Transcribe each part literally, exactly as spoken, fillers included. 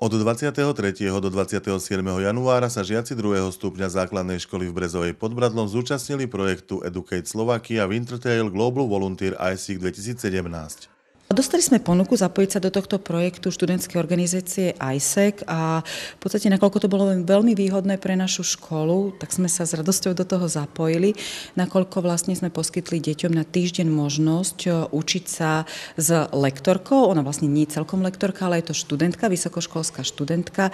Od dvadsiateho tretieho do dvadsiateho siedmeho januára sa žiaci druhého stupňa základnej školy v Brezovej pod Bradlom zúčastnili projektu Educate Slovakia Wintertail Global Volunteer I S E C dvetisícsedemnásť. Dostali sme ponuku zapojiť sa do tohto projektu študentskej organizácie I S E C a v podstate, nakoľko to bolo veľmi výhodné pre našu školu, tak sme sa s radosťou do toho zapojili, nakoľko vlastne sme poskytli deťom na týždeň možnosť učiť sa s lektorkou. Ona vlastne nie je celkom lektorka, ale je to študentka, vysokoškolská študentka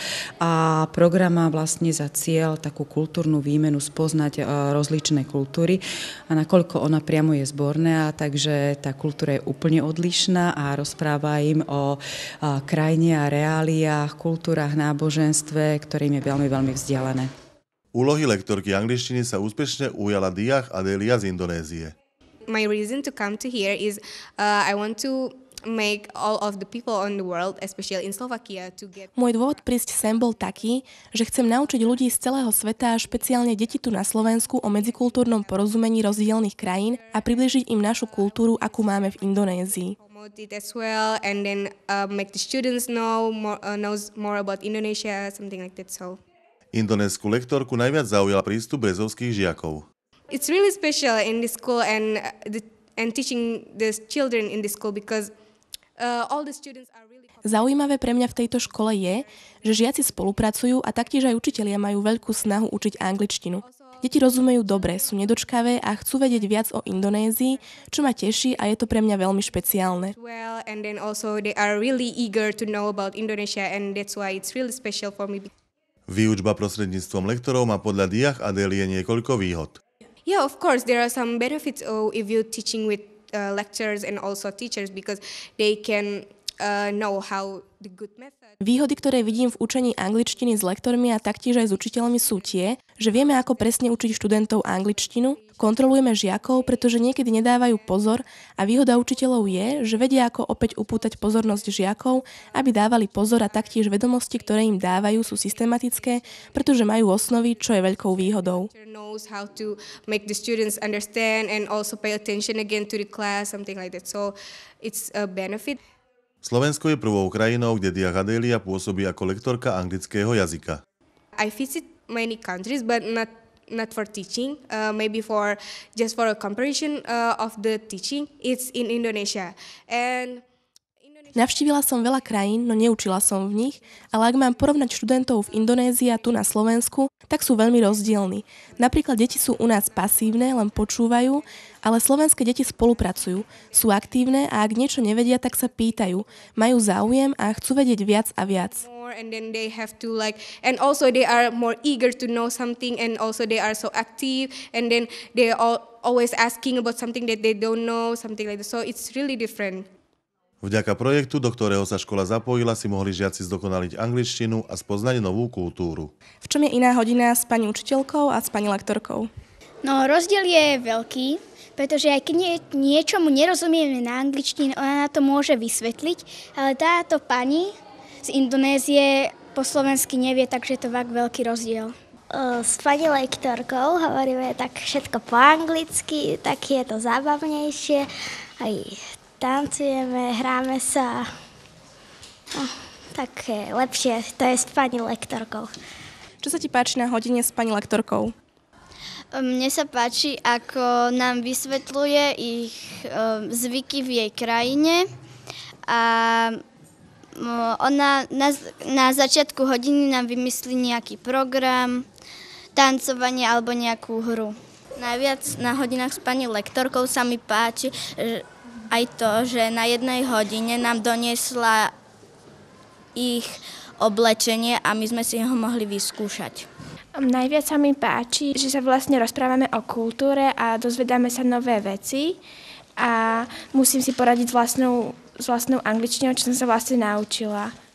a program má vlastne za cieľ takú kultúrnu výmenu, spoznať rozličné kultúry a nakoľko ona priamo je zborná, takže tá kultúra je úplne odlišná a rozpráva im o krajine a reáliách, kultúrach, náboženstve, ktorým je veľmi, veľmi vzdialené. Úlohy lektorky angličtiny sa úspešne ujala Diah Adelia z Indonézie. My reason to come to here is uh, I want to make all of the people on the world, especially in Slovakia, to get... Môj dôvod prísť sem bol taký, že chcem naučiť ľudí z celého sveta a špeciálne deti tu na Slovensku o medzikultúrnom porozumení rozdielnych krajín a približiť im našu kultúru, akú máme v Indonézii. It as well, and then uh, make the students know more, uh, knows more about Indonesia, something like that. So, Indonésku lektorku najviac zaujal prístup brezovských žiakov. It's really special in this school and the, and teaching the children in this school because uh, all the students are really. Zaujímavé pre mňa v tejto škole je, že žiaci spolupracujú a taktiež aj učitelia majú veľkú snahu učiť angličtinu. Deti rozumejú dobre, sú nedočkavé a chcú vedieť viac o Indonézii, čo ma teší a je to pre mňa veľmi špeciálne. Well, and then also they are really eager to know about Indonesia and that's why it's really special for me. Výučba prostredníctvom lektorov má podľa Diah Adelie niekoľko výhod. Yeah, of course, there are some benefits oh, if you're teaching with uh, lecturers and also teachers because they can uh, know how the good method. Výhody, ktoré vidím v učení angličtiny s lektormi a taktiež aj s učiteľmi sú tie, že vieme, ako presne učiť študentov angličtinu, kontrolujeme žiakov, pretože niekedy nedávajú pozor a výhoda učiteľov je, že vedia, ako opäť upútať pozornosť žiakov, aby dávali pozor a taktiež vedomosti, ktoré im dávajú, sú systematické, pretože majú osnovy, čo je veľkou výhodou. Knows how to make the students understand and also pay attention again to the class, something like that. So it's a benefit. Slovensko je prvou krajinou, kde Diah Adelia pôsobí ako lektorka anglického jazyka. I visit many countries, but not not for teaching. Uh, maybe for just for a comparison uh, of the teaching. It's in Indonesia. And Navštívila som veľa krajín, no neučila som v nich, ale ak mám porovnať študentov v Indonézii a tu na Slovensku, tak sú veľmi rozdielni. Napríklad deti sú u nás pasívne, len počúvajú, ale slovenské deti spolupracujú, sú aktívne a ak niečo nevedia, tak sa pýtajú, majú záujem a chcú vedieť viac a viac. And then they have to like, and also they are more eager to know something, and also they are so active, and then they are always asking about something that they don't know, something like that. So it's really different. Vďaka projektu, do ktorého sa škola zapojila, si mohli žiaci zdokonaliť angličtinu a spoznať novú kultúru. V čom je iná hodina s pani učiteľkou a s pani lektorkou? No, rozdiel je veľký, pretože aj keď nie, niečomu nerozumieme na angličtine, ona na to môže vysvetliť, ale táto pani z Indonézie po slovensky nevie, takže je to fakt veľký rozdiel. S pani lektorkou hovoríme tak všetko po anglicky, tak je to zábavnejšie, aj tancujeme, hráme sa, no, tak je lepšie, to je s pani lektorkou. Čo sa ti páči na hodine s pani lektorkou? Mne sa páči, ako nám vysvetľuje ich zvyky v jej krajine a ona na, na začiatku hodiny nám vymyslí nejaký program, tancovanie alebo nejakú hru. Najviac na hodinách s pani lektorkou sa mi páči aj to, že na jednej hodine nám doniesla ich oblečenie a my sme si ho mohli vyskúšať. Najviac sa mi páči, že sa vlastne rozprávame o kultúre a dozvedáme sa nové veci a musím si poradiť s vlastnou, s vlastnou angličtinou, čo som sa vlastne naučila.